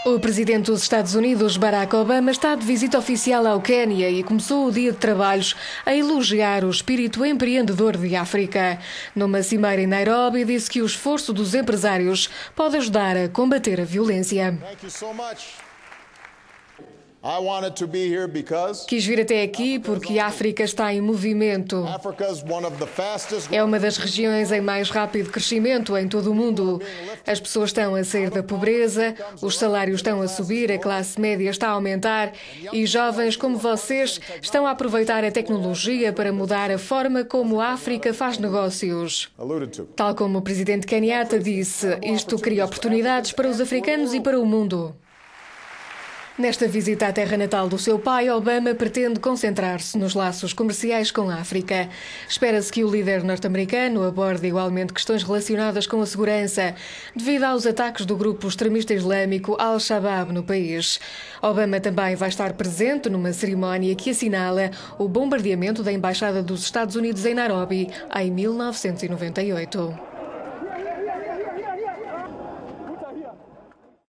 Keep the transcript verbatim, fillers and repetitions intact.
O presidente dos Estados Unidos, Barack Obama, está de visita oficial ao Quênia e começou o dia de trabalhos a elogiar o espírito empreendedor de África. Numa cimeira em Nairobi, disse que o esforço dos empresários pode ajudar a combater a violência. Quis vir até aqui porque a África está em movimento. É uma das regiões em mais rápido crescimento em todo o mundo. As pessoas estão a sair da pobreza, os salários estão a subir, a classe média está a aumentar e jovens como vocês estão a aproveitar a tecnologia para mudar a forma como a África faz negócios. Tal como o presidente Kenyatta disse, isto cria oportunidades para os africanos e para o mundo. Nesta visita à terra natal do seu pai, Obama pretende concentrar-se nos laços comerciais com a África. Espera-se que o líder norte-americano aborde igualmente questões relacionadas com a segurança, devido aos ataques do grupo extremista islâmico Al-Shabaab no país. Obama também vai estar presente numa cerimónia que assinala o bombardeamento da Embaixada dos Estados Unidos em Nairobi em mil novecentos e noventa e oito.